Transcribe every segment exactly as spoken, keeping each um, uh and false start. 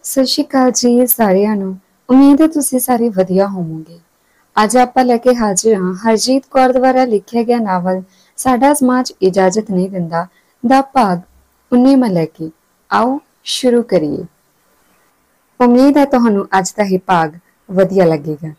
ਸਤਿ ਸ਼੍ਰੀ ਅਕਾਲ ਜੀ ਸਾਰਿਆਂ ਨੂੰ। ਉਮੀਦ ਹੈ ਤੁਸੀਂ ਸਾਰੇ ਵਧੀਆ ਹੋਵੋਗੇ। ਅੱਜ ਆਪਾਂ ਲੈ ਕੇ ਹਾਜ਼ਰ ਹਾਂ ਹਰਜੀਤ ਕੌਰ ਦੁਆਰਾ ਲਿਖਿਆ ਗਿਆ ਨਾਵਲ ਸਾਡਾ ਸਮਾਜ ਇਜਾਜ਼ਤ ਨਹੀਂ ਦਿੰਦਾ ਦਾ ਭਾਗ ਉन्नीसवां ਲੈ ਕੇ। ਆਓ ਸ਼ੁਰੂ ਕਰੀਏ। ਉਮੀਦ ਹੈ ਤੁਹਾਨੂੰ ਅੱਜ ਦਾ ਇਹ ਭਾਗ ਵਧੀਆ ਲੱਗੇਗਾ।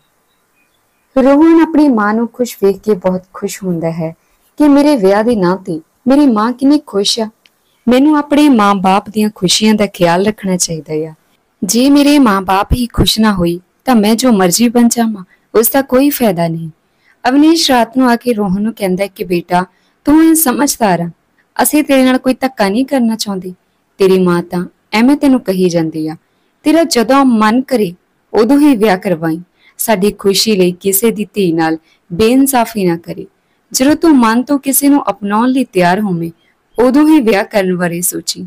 ਰੋਹਨ ਆਪਣੀ ਮਾਂ ਨੂੰ ਖੁਸ਼ ਵੇਖ ਕੇ ਬਹੁਤ ਖੁਸ਼ ਹੁੰਦਾ ਹੈ ਕਿ ਮੇਰੇ ਵਿਆਹ ਦੇ ਨਾਂ ਤੇ ਮੇਰੀ ਮਾਂ ਕਿੰਨੀ ਖੁਸ਼ ਆ। ਮੈਨੂੰ ਆਪਣੇ ਮਾਂ-ਬਾਪ ਦੀਆਂ ਖੁਸ਼ੀਆਂ ਦਾ ਖਿਆਲ ਰੱਖਣਾ ਚਾਹੀਦਾ ਆ। ਜੇ ਮੇਰੇ ਮਾਂ-ਬਾਪ ਹੀ ਖੁਸ਼ ਨਾ ਹੋਈ ਤਾਂ ਮੈਂ ਜੋ ਮਰਜ਼ੀ ਬਣ ਜਾਵਾਂ ਉਸ ਦਾ ਕੋਈ ਫਾਇਦਾ ਨਹੀਂ। ਅਵਨੀਸ਼ ਰਾਤ ਨੂੰ ਆ ਕੇ ਰੋਹਨ ਨੂੰ ਕਹਿੰਦਾ ਕਿ ਬੇਟਾ ਤੂੰ ਇਹ ਸਮਝਦਾਰ ਆ, ਅਸੀਂ ਤੇਰੇ ਨਾਲ ਕੋਈ ਧੱਕਾ ਨਹੀਂ ਕਰਨਾ ਚਾਹੁੰਦੇ। ਤੇਰੀ ਮਾਂ ਤਾਂ ਐਵੇਂ ਤੈਨੂੰ ਕਹੀ ਜਾਂਦੀ ਆ। ਤੇਰਾ ਜਦੋਂ ਮਨ ਕਰੇ ਉਦੋਂ ਹੀ ਵਿਆਹ ਕਰਵਾਈ। ਸਾਡੀ ਖੁਸ਼ੀ ਲਈ ਕਿਸੇ ਦੀ ਧੀ ਨਾਲ ਬੇਇਨਸਾਫੀ ਨਾ ਕਰੇ। ਜਦੋਂ ਤੂੰ ਮਨ ਤੋਂ ਕਿਸੇ ਨੂੰ ਅਪਣਾਉਣ ਲਈ ਤਿਆਰ ਹੋਵੇਂ ਉਦੋਂ ਹੀ ਵਿਆਹ ਕਰਨ ਬਾਰੇ ਸੋਚੀ।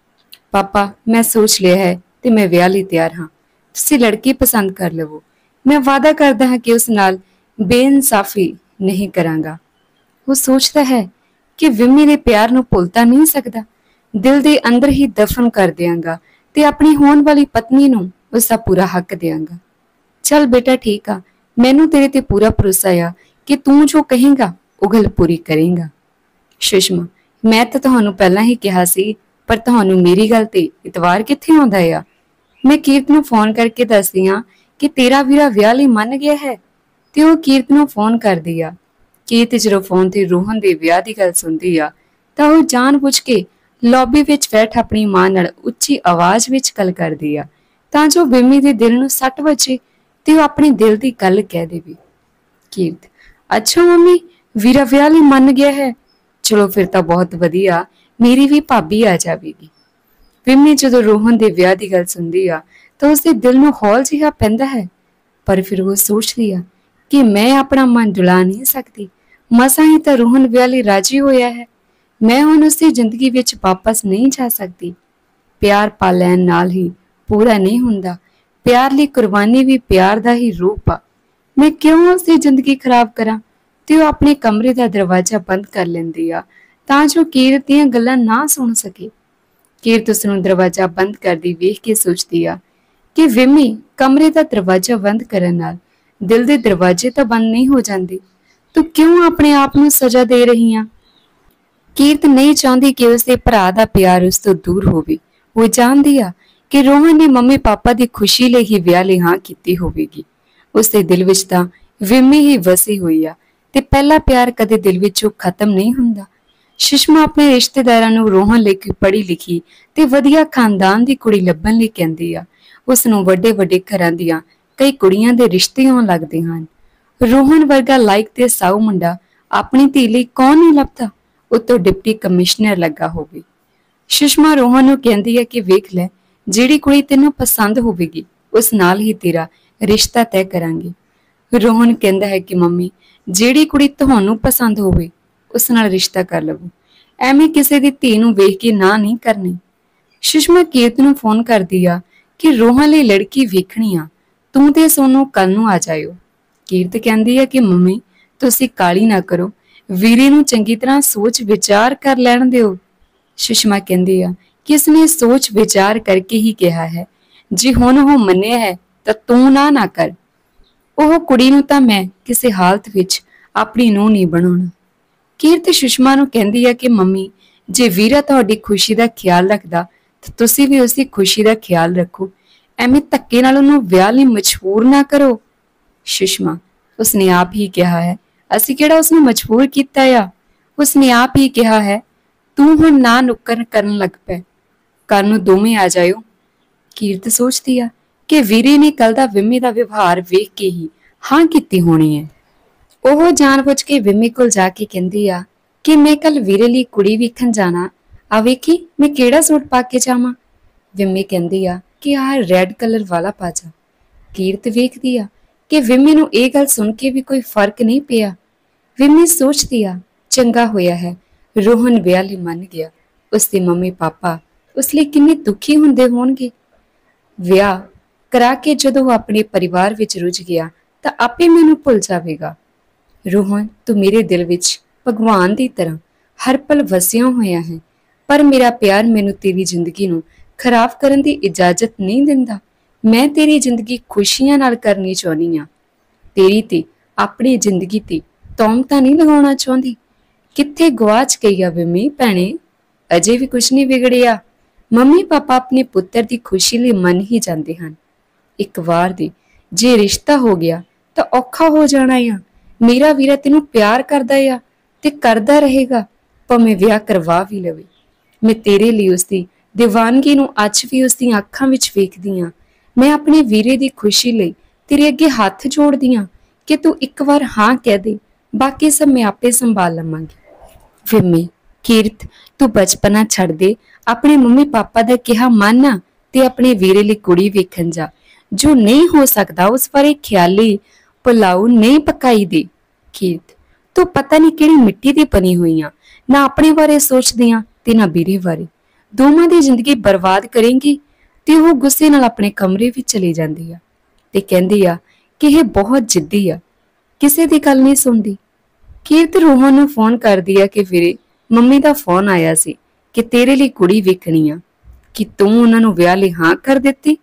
ਪਾਪਾ ਮੈਂ ਸੋਚ ਲਿਆ ਹੈ ਤੇ ਮੈਂ ਵਿਆਹ ਲਈ ਤਿਆਰ ਹਾਂ। ਤੁਸੀਂ ਲੜਕੀ ਪਸੰਦ ਕਰ ਲਵੋ। ਮੈਂ ਵਾਅਦਾ ਕਰਦਾ ਹਾਂ ਕਿ ਉਸ ਨਾਲ ਬੇਇਨਸਾਫੀ ਨਹੀਂ ਕਰਾਂਗਾ। ਉਹ ਸੋਚਦਾ ਹੈ ਕਿ ਵਿਮੀ ਦੇ ਪਿਆਰ ਨੂੰ ਭੁੱਲ ਤਾਂ ਨਹੀਂ ਸਕਦਾ। ਦਿਲ ਦੇ ਅੰਦਰ ਹੀ ਦਫਨ ਕਰ ਦਿਆਂਗਾ ਤੇ ਆਪਣੀ ਹੋਣ ਵਾਲੀ ਪਤਨੀ ਨੂੰ ਉਸ ਦਾ ਪੂਰਾ ਹੱਕ ਦਿਆਂਗਾ। ਚੱਲ ਬੇਟਾ ਠੀਕ ਆ, ਮੈਨੂੰ ਤੇਰੇ ਤੇ ਪੂਰਾ ਭਰੋਸਾ ਆ ਕਿ ਤੂੰ ਜੋ ਕਹੇਂਗਾ ਉਹ ਗੱਲ ਪੂਰੀ ਕਰੇਂਗਾ। ਸੁਸ਼ਮਾ ਮੈਂ ਤਾਂ ਤੁਹਾਨੂੰ ਪਹਿਲਾਂ ਹੀ ਕਿਹਾ ਸੀ, ਪਰ ਤੁਹਾਨੂੰ ਮੇਰੀ ਗੱਲ ਤੇ ਇਤਵਾਰ ਕਿੱਥੇ ਆਉਂਦਾ ਆ। ਮੈਂ ਕੀਰਤ ਨੂੰ ਫੋਨ ਕਰਕੇ ਦੱਸਦੀ ਆ ਕਿ ਤੇਰਾ ਵੀਰਾ ਵਿਆਹ ਲਈ ਮੰਨ ਗਿਆ ਹੈ ਤੇ ਉਹ ਕੀਰਤ ਨੂੰ ਫੋਨ ਕਰਦੀ ਆ। ਕੀਰਤ ਜਦੋਂ ਫੋਨ ਤੇ ਰੋਹਨ ਦੇ ਵਿਆਹ ਦੀ ਗੱਲ ਸੁਣਦੀ ਆ ਤਾਂ ਉਹ ਜਾਣ-ਬੁੱਝ ਕੇ ਲੌਬੀ ਵਿੱਚ ਬੈਠ ਆਪਣੀ ਮਾਂ ਨਾਲ ਉੱਚੀ ਆਵਾਜ਼ ਵਿੱਚ ਗੱਲ ਕਰਦੀ ਆ ਤਾਂ ਜੋ ਵਿਮੀ ਦੇ ਦਿਲ ਨੂੰ ਸੱਟ ਵੱਜੇ ਤੇ ਉਹ ਆਪਣੇ ਦਿਲ ਦੀ ਗੱਲ ਕਹਿ ਦੇਵੇ। ਕੀਰਤ ਅੱਛਾ ਮੰਮੀ, ਵੀਰਾ ਵਿਆਹ ਲਈ ਮੰਨ ਗਿਆ ਹੈ। ਚਲੋ ਫਿਰ ਤਾਂ ਬਹੁਤ ਵਧੀਆ, ਮੇਰੀ ਵੀ ਭਾਬੀ ਆ ਜਾਵੇਗੀ। ਵਿਮੀ ਜਦੋਂ ਰੋਹਨ ਦੇ ਵਿਆਹ ਦੀ ਗੱਲ ਸੁਣਦੀ ਆ ਤਾਂ ਉਸਦੇ ਦਿਲ ਨੂੰ ਹੌਲ ਜਿਹਾ ਪੈਂਦਾ ਹੈ, ਪਰ ਫਿਰ ਉਹ ਸੋਚਦੀ ਆ ਕਿ ਮੈਂ ਆਪਣਾ ਮਨ ਡੁਲਾ ਨਹੀਂ ਸਕਦੀ। ਮਸਾਂ ਹੀ ਤਾਂ ਰੋਹਨ ਵਿਆਹ ਲਈ ਰਾਜੀ ਹੋਇਆ ਹੈ। ਮੈਂ ਹੁਣ ਉਸਦੀ ਜ਼ਿੰਦਗੀ ਵਿੱਚ ਵਾਪਸ ਨਹੀਂ ਜਾ ਸਕਦੀ। ਪਿਆਰ ਪਾ ਲੈਣ ਨਾਲ ਹੀ ਪੂਰਾ ਨਹੀਂ ਹੁੰਦਾ। ਪਿਆਰ ਲਈ ਕੁਰਬਾਨੀ ਵੀ ਪਿਆਰ ਦਾ ਹੀ ਰੂਪ ਆ। ਮੈਂ ਕਿਉਂ ਉਸਦੀ ਜ਼ਿੰਦਗੀ ਖਰਾਬ ਕਰਾਂ? ਤੇ ਉਹ ਆਪਣੇ ਕਮਰੇ ਦਾ ਦਰਵਾਜ਼ਾ ਬੰਦ ਕਰ ਲੈਂਦੀ ਆ ਤਾਂ ਜੋ ਕੀਰਤ ਦੀਆਂ ਗੱਲਾਂ ਨਾ ਸੁਣ ਸਕੇ। ਕੀਰਤ ਉਸ ਨੂੰ ਦਰਵਾਜ਼ਾ ਬੰਦ ਕਰਦੀ ਵੇਖ ਕੇ ਸੋਚਦੀ ਆ ਕਿ ਵਿਮੀ ਕਮਰੇ ਦਾ ਦਰਵਾਜ਼ਾ ਬੰਦ ਕਰਨ ਨਾਲ ਦਿਲ ਦੇ ਦਰਵਾਜ਼ੇ ਤਾਂ ਬੰਦ ਨਹੀਂ ਹੋ ਜਾਂਦੇ। ਤੂੰ ਕਿਉਂ ਆਪਣੇ ਆਪ ਨੂੰ ਸਜ਼ਾ ਦੇ ਰਹੀ ਆ? ਕੀਰਤ ਨਹੀਂ ਚਾਹੁੰਦੀ ਕਿ ਉਸਦੇ ਭਰਾ ਦਾ ਪਿਆਰ ਉਸ ਤੋਂ ਦੂਰ ਹੋਵੇ। ਉਹ ਜਾਣਦੀ ਆ ਕਿ ਰੋਹਨ ਨੇ ਮੰਮੀ ਪਾਪਾ ਦੀ ਖੁਸ਼ੀ ਲਈ ਹੀ ਵਿਆਹ ਲਈ ਹਾਂ ਕੀਤੀ ਹੋਵੇਗੀ। ਉਸਦੇ ਦਿਲ ਵਿੱਚ ਤਾਂ ਵਿਮੀ ਹੀ ਵਸੀ ਹੋਈ ਆ ਤੇ ਪਹਿਲਾ ਪਿਆਰ ਕਦੇ ਦਿਲ ਵਿੱਚੋਂ ਖਤਮ ਨਹੀਂ ਹੁੰਦਾ। ਸੁਸ਼ਮਾ ਆਪਣੇ ਰਿਸ਼ਤੇਦਾਰਾਂ ਨੂੰ ਰੋਹਨ ਲਈ ਪੜ੍ਹੀ ਲਿਖੀ ਤੇ ਵਧੀਆ ਖਾਨਦਾਨ ਦੀ ਕੁੜੀ ਲੱਭਣ ਲਈ ਕਹਿੰਦੀ ਆ। ਉਸ ਨੂੰ ਵੱਡੇ ਵੱਡੇ ਘਰਾਂ ਦੀਆਂ ਕਈ ਕੁੜੀਆਂ ਦੇ ਰਿਸ਼ਤੇ ਆਉਣ ਲੱਗਦੇ ਹਨ। ਰੋਹਨ ਵਰਗਾ ਲਾਇਕ ਤੇ ਸਾਊ ਮੁੰਡਾ ਆਪਣੀ ਧੀ ਲਈ ਕੌਣ ਨਹੀਂ ਲੱਭਦਾ, ਉਤੋਂ ਡਿਪਟੀ ਕਮਿਸ਼ਨਰ ਲੱਗਾ ਹੋਵੇ। ਸੁਸ਼ਮਾ ਰੋਹਨ ਨੂੰ ਕਹਿੰਦੀ ਹੈ ਕਿ ਵੇਖ ਲੈ, ਜਿਹੜੀ ਕੁੜੀ ਤੈਨੂੰ ਪਸੰਦ ਹੋਵੇਗੀ ਉਸ ਨਾਲ ਹੀ ਤੇਰਾ ਰਿਸ਼ਤਾ ਤੈਅ ਕਰਾਂਗੇ। ਰੋਹਨ ਕਹਿੰਦਾ ਹੈ ਕਿ ਮੰਮੀ ਜਿਹੜੀ ਕੁੜੀ ਤੁਹਾਨੂੰ ਪਸੰਦ ਹੋਵੇ ਉਸ ਨਾਲ ਰਿਸ਼ਤਾ ਕਰ ਲਵੋ, ਐਵੇਂ ਕਿਸੇ ਦੀ ਧੀ ਨੂੰ ਵੇਖ ਕੇ ਨਾ ਨਹੀਂ ਕਰਨੀ। ਸੁਸ਼ਮਾ ਕੀਰਤ ਨੂੰ ਫੋਨ ਕਰਦੀ ਆ ਕਿ ਰੋਹਨ ਲਈ ਲੜਕੀ ਵੇਖਣੀ ਆ, ਤੂੰ ਤੇ ਸੋਨੂੰ ਕੱਲ ਨੂੰ ਆ ਜਾਇਓ। ਕੀਰਤ ਕਹਿੰਦੀ ਆ ਕਿ ਮੰਮੀ ਤੁਸੀਂ ਕਾਹਲੀ ਨਾ ਕਰੋ, ਵੀਰੇ ਨੂੰ ਚੰਗੀ ਤਰ੍ਹਾਂ ਸੋਚ ਵਿਚਾਰ ਕਰ ਲੈਣ ਦਿਓ। ਸੁਸ਼ਮਾ ਕਹਿੰਦੀ ਆ ਕਿ ਇਸਨੇ ਸੋਚ ਵਿਚਾਰ ਕਰਕੇ ਹੀ ਕਿਹਾ ਹੈ, ਜੇ ਹੁਣ ਉਹ ਮੰਨਿਆ ਹੈ ਤਾਂ ਤੂੰ ਨਾ ਨਾ ਕਰ। ਉਹ ਕੁੜੀ ਨੂੰ ਤਾਂ ਮੈਂ ਕਿਸੇ ਹਾਲਤ ਵਿੱਚ ਆਪਣੀ ਨੂੰਹ ਨਹੀਂ ਬਣਾਉਣਾ। ਕੀਰਤ ਸੁਸ਼ਮਾ ਨੂੰ ਕਹਿੰਦੀ ਆ ਕਿ ਮੰਮੀ ਜੇ ਵੀਰਾ ਤੁਹਾਡੀ ਖੁਸ਼ੀ ਦਾ ਖਿਆਲ ਰੱਖਦਾ ਤਾਂ ਤੁਸੀਂ ਵੀ ਉਸਦੀ ਖੁਸ਼ੀ ਦਾ ਖਿਆਲ ਰੱਖੋ। ਐਵੇਂ ਧੱਕੇ ਨਾਲ ਉਹਨੂੰ ਵਿਆਹ ਲਈ ਮਜਬੂਰ ਨਾ ਕਰੋ। ਸੁਸ਼ਮਾ ਉਸਨੇ ਆਪ ਹੀ ਕਿਹਾ ਹੈ, ਅਸੀਂ ਕਿਹੜਾ ਉਸਨੂੰ ਮਜਬੂਰ ਕੀਤਾ ਆ। ਉਸਨੇ ਆਪ ਹੀ ਕਿਹਾ ਹੈ ਤੂੰ ਹੁਣ ਨਾ ਨੁੱਕਰ ਕਰਨ ਲੱਗ ਪੈ, ਕੱਲ ਨੂੰ ਦੋਵੇਂ ਆ ਜਾਇਓ। ਕੀਰਤ ਸੋਚਦੀ ਆ ਕਿ ਵੀਰੇ ਨੇ ਕੱਲ ਦਾ ਵਿਮੀ ਦਾ ਵਿਵਹਾਰ ਵੇਖ ਕੇ ਹੀ ਹਾਂ ਕੀਤੀ ਹੋਣੀ ਹੈ। ਉਹ ਜਾਣ-ਬੁੱਝ ਕੇ ਵਿਮੀ ਕੋਲ ਜਾ ਕੇ ਕਹਿੰਦੀ ਆ ਕਿ ਮੈਂ ਕੱਲ ਵੀਰੇ ਲਈ ਕੁੜੀ ਵੇਖਣ ਜਾਣਾ, ਆ ਵੇਖੀ ਮੈਂ ਕਿਹੜਾ ਸੂਟ ਪਾ ਕੇ ਜਾਵਾਂ। ਵਿਮੀ ਕਹਿੰਦੀ ਆ ਕਿ ਆਹ ਰੈੱਡ ਕਲਰ ਵਾਲਾ ਪਾ ਜਾ। ਕੀਰਤ ਵੇਖਦੀ ਆ ਕਿ ਵਿਮੀ ਨੂੰ ਇਹ ਗੱਲ ਸੁਣ ਕੇ ਵੀ ਕੋਈ ਫਰਕ ਨਹੀਂ ਪਿਆ। ਵਿਮੀ ਸੋਚਦੀ ਆ ਚੰਗਾ ਹੋਇਆ ਹੈ ਰੋਹਨ ਵਿਆਹ ਲਈ ਮੰਨ ਗਿਆ। ਉਸਦੇ ਮੰਮੀ ਪਾਪਾ ਉਸ ਲਈ ਕਿੰਨੇ ਦੁਖੀ ਹੁੰਦੇ ਹੋਣਗੇ। ਵਿਆਹ ਕਰਾ ਕੇ ਜਦੋਂ ਉਹ ਆਪਣੇ ਪਰਿਵਾਰ ਵਿੱਚ ਰੁੱਝ ਗਿਆ ਤਾਂ ਆਪੇ ਮੈਨੂੰ ਭੁੱਲ ਜਾਵੇਗਾ। ਰੋਹਨ ਤੂੰ ਮੇਰੇ ਦਿਲ ਵਿੱਚ ਭਗਵਾਨ ਦੀ ਤਰ੍ਹਾਂ ਹਰ ਪਲ ਵਸਿਆ ਹੋਇਆ ਹੈ, ਪਰ ਮੇਰਾ ਪਿਆਰ ਮੈਨੂੰ ਤੇਰੀ ਜ਼ਿੰਦਗੀ ਨੂੰ ਖਰਾਬ ਕਰਨ ਦੀ ਇਜਾਜ਼ਤ ਨਹੀਂ ਦਿੰਦਾ। ਮੈਂ ਤੇਰੀ ਜ਼ਿੰਦਗੀ ਖੁਸ਼ੀਆਂ ਨਾਲ ਕਰਨੀ ਚਾਹੁੰਦੀ ਹਾਂ, ਤੇਰੀ ਤੇ ਆਪਣੀ ਜ਼ਿੰਦਗੀ ਤੇ ਤੌਮਤਾਂ ਨਹੀਂ ਲਗਾਉਣਾ ਚਾਹੁੰਦੀ। ਕਿੱਥੇ ਗਵਾਚ ਗਈ ਆ ਵਿਮੀ ਭੈਣੇ, ਅਜੇ ਵੀ ਕੁਛ ਨਹੀਂ ਵਿਗੜਿਆ। ਮੰਮੀ ਪਾਪਾ ਆਪਣੇ ਪੁੱਤਰ ਦੀ ਖੁਸ਼ੀ ਲਈ ਮੰਨ ਹੀ ਜਾਂਦੇ ਹਨ। ਇੱਕ ਵਾਰ ਦੀ ਜੇ ਰਿਸ਼ਤਾ ਹੋ ਗਿਆ ਤਾਂ ਔਖਾ ਹੋ ਜਾਣਾ ਆ। ਮੇਰਾ ਵੀਰਾ ਤੈਨੂੰ ਪਿਆਰ ਕਰਦਾ ਆ ਤੇ ਕਰਦਾ ਰਹੇਗਾ, ਭਾਵੇਂ ਵਿਆਹ ਕਰਵਾ ਵੀ ਲਵੇ। ਮੈਂ ਤੇਰੇ ਲਈ ਉਸਦੀ ਦੀਵਾਨਗੀ ਨੂੰ ਅੱਜ ਵੀ ਉਸਦੀਆਂ ਅੱਖਾਂ ਵਿੱਚ ਵੇਖਦੀ ਹਾਂ। ਮੈਂ ਆਪਣੇ ਵੀਰੇ ਦੀ ਖੁਸ਼ੀ ਲਈ ਤੇਰੇ ਅੱਗੇ ਹੱਥ ਜੋੜਦੀ ਹਾਂ ਕਿ ਤੂੰ ਇੱਕ ਵਾਰ ਹਾਂ ਕਹਿ ਦੇ, ਬਾਕੀ ਸਭ ਮੈਂ ਆਪੇ ਸੰਭਾਲ ਲਵਾਂਗੀ। ਵਿਮੀ, ਕੀਰਤ, ਤੂੰ ਬਚਪਨਾ ਛੱਡ ਦੇ, ਆਪਣੇ ਮੰਮੀ ਪਾਪਾ ਦਾ ਕਿਹਾ ਮੰਨ ਤੇ ਆਪਣੇ ਵੀਰੇ ਲਈ ਕੁੜੀ ਵੇਖਣ ਜਾ। ਜੋ ਨਹੀਂ ਹੋ ਸਕਦਾ ਉਸ ਬਾਰੇ ਖਿਆਲੀ ਪੁਲਾਓ ਨਹੀਂ ਪਕਾਈ ਦੇ। ਕੀਰਤ, ਤੂੰ ਪਤਾ ਨਹੀਂ ਕਿਹੜੀ ਮਿੱਟੀ ਦੀ ਬਣੀ ਹੋਈ ਆ, ਨਾ ਆਪਣੇ ਬਾਰੇ ਸੋਚਦੀ ਆ ਤੇ ਨਾ ਵੀਰੇ ਬਾਰੇ। ਦੋਵਾਂ ਦੀ ਜ਼ਿੰਦਗੀ ਬਰਬਾਦ ਕਰੇਂਗੀ। ਤੇ ਉਹ ਗੁੱਸੇ ਨਾਲ ਆਪਣੇ ਕਮਰੇ ਵਿੱਚ ਚਲੀ ਜਾਂਦੀ ਆ ਤੇ ਕਹਿੰਦੀ ਆ ਕਿ ਇਹ ਬਹੁਤ ਜਿੱਦੀ ਆ, ਕਿਸੇ ਦੀ ਗੱਲ ਨਹੀਂ ਸੁਣਦੀ। ਕੀਰਤ ਰੋਹਨ ਨੂੰ ਫੋਨ ਕਰਦੀ ਆ ਕਿ ਵੀਰੇ, ਮੰਮੀ ਦਾ ਫੋਨ ਆਇਆ ਸੀ ਕਿ ਤੇਰੇ ਲਈ ਕੁੜੀ ਵੇਖਣੀ ਆ, ਕਿ ਤੂੰ ਉਹਨਾਂ ਨੂੰ ਵਿਆਹ ਲਈ ਹਾਂ ਕਰ ਦਿੱਤੀ।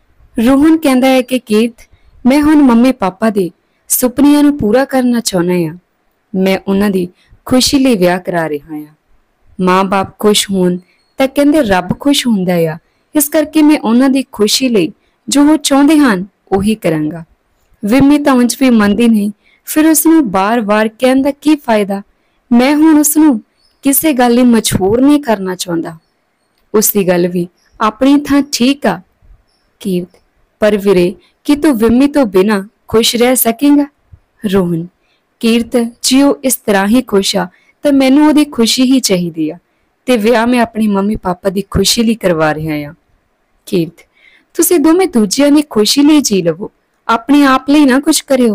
ਰੋਹਨ ਕਹਿੰਦਾ ਹੈ ਕਿ ਕੀਰਤ, ਮੈਂ ਹੁਣ ਮੰਮੀ ਪਾਪਾ ਦੇ ਸੁਪਨਿਆਂ ਨੂੰ ਪੂਰਾ ਕਰਨਾ ਚਾਹੁੰਦਾ ਆ। ਮੈਂ ਉਹਨਾਂ ਦੀ ਖੁਸ਼ੀ ਲਈ ਵਿਆਹ ਕਰਾ ਰਿਹਾ ਆ। ਮਾਂ-ਬਾਪ ਖੁਸ਼ ਹੋਣ ਤਾਂ ਕਹਿੰਦੇ ਰੱਬ ਖੁਸ਼ ਹੁੰਦਾ ਆ। ਇਸ ਕਰਕੇ ਮੈਂ ਉਹਨਾਂ ਦੀ ਖੁਸ਼ੀ ਲਈ ਜੋ ਉਹ ਚਾਹੁੰਦੇ ਹਨ ਉਹੀ ਕਰਾਂਗਾ। ਵਿਮੀ ਤਾਂ ਉਂਝ ਵੀ ਮੰਨਦੀ ਨਹੀਂ, ਫਿਰ ਉਸਨੂੰ ਬਾਰ-ਬਾਰ ਕਹਿਣ ਦਾ ਕੀ ਫਾਇਦਾ। ਮੈਂ ਹੁਣ ਉਸਨੂੰ ਕਿਸੇ ਗੱਲ ਲਈ ਮਜਬੂਰ ਨਹੀਂ ਕਰਨਾ ਚਾਹੁੰਦਾ। ਉਸਦੀ ਗੱਲ ਵੀ ਆਪਣੀ ਥਾਂ ਠੀਕ ਆ ਕੀਰਤ, ਪਰ ਵੀਰੇ, ਕਿ ਤੂੰ ਵਿਮੀ ਤੋਂ ਬਿਨਾਂ ਖੁਸ਼ ਰਹਿ ਸਕੇਂਗਾ। ਰੋਹਨ, ਕੀਰਤ, ਜੇ ਉਹ ਇਸ ਤਰ੍ਹਾਂ ਹੀ ਖੁਸ਼ ਆ ਤਾਂ ਮੈਨੂੰ ਉਹਦੀ ਖੁਸ਼ੀ ਹੀ ਚਾਹੀਦੀ ਆ ਤੇ ਵਿਆਹ ਮੈਂ ਆਪਣੀ ਮੰਮੀ ਪਾਪਾ ਦੀ ਖੁਸ਼ੀ ਲਈ ਕਰਵਾ ਰਿਹਾ ਆ। ਕੀਰਤ, ਤੁਸੀਂ ਦੋਵੇਂ ਦੂਜਿਆਂ ਦੀ ਖੁਸ਼ੀ ਲਈ ਜੀ ਲਵੋ, ਆਪਣੇ ਆਪ ਲਈ ਨਾ ਕੁਝ ਕਰਿਓ।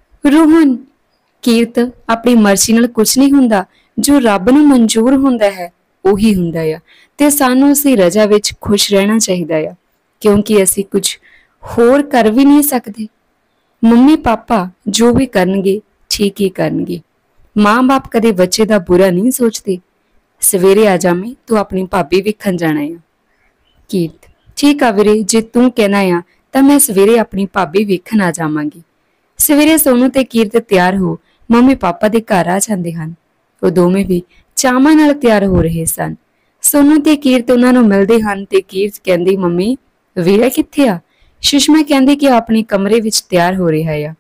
ਰੋਹਨ, ਕੀਰਤ, ਆਪਣੀ ਮਰਜ਼ੀ ਨਾਲ ਕੁਝ ਨਹੀਂ ਹੁੰਦਾ। ਜੋ ਰੱਬ ਨੂੰ ਮਨਜ਼ੂਰ ਹੁੰਦਾ ਹੈ ਉਹੀ ਹੁੰਦਾ ਆ ਤੇ ਸਾਨੂੰ ਉਸਦੀ ਰਜ਼ਾ ਵਿੱਚ ਖੁਸ਼ ਰਹਿਣਾ ਚਾਹੀਦਾ ਆ, ਕਿਉਂਕਿ ਅਸੀਂ ਕੁਝ ਹੋਰ ਕਰ ਵੀ ਨਹੀਂ ਸਕਦੇ। ਮੰਮੀ ਪਾਪਾ ਜੋ ਵੀ ਕਰਨਗੇ ਠੀਕ ਹੀ ਕਰਨਗੇ। ਮਾਂ-ਬਾਪ ਕਦੇ ਬੱਚੇ ਦਾ ਬੁਰਾ ਨਹੀਂ ਸੋਚਦੇ। ਸਵੇਰੇ ਆ ਜਾਵੇਂ, ਤੂੰ ਆਪਣੀ ਭਾਬੀ ਵੇਖਣ ਜਾਣਾ ਆ। ਕੀਰਤ, ਠੀਕ ਆ ਵੀਰੇ, ਜੇ ਤੂੰ ਕਹਿਣਾ ਆ ਤਾਂ ਮੈਂ ਸਵੇਰੇ ਆਪਣੀ ਭਾਬੀ ਵੇਖਣ ਆ ਜਾਵਾਂਗੀ। ਸਵੇਰੇ ਸੋਨੂ ਤੇ ਕੀਰਤ ਤਿਆਰ ਹੋ ਮੰਮੀ ਪਾਪਾ ਦੇ ਘਰ ਆ ਜਾਂਦੇ ਹਨ। ਉਹ ਦੋਵੇਂ ਵੀ ਚਾਵਾਂ ਨਾਲ ਤਿਆਰ ਹੋ ਰਹੇ ਸਨ। ਸੋਨੂ ਤੇ ਕੀਰਤ ਉਹਨਾਂ ਨੂੰ ਮਿਲਦੇ ਹਨ ਤੇ ਕੀਰਤ ਕਹਿੰਦੀ, ਮੰਮੀ, ਵੀਰਾ ਕਿੱਥੇ ਆ? ਸੁਸ਼ਮਾ ਕਹਿੰਦੀ ਕਿ ਆਪਣੇ ਕਮਰੇ ਵਿੱਚ ਤਿਆਰ ਹੋ ਰਿਹਾ ਆ।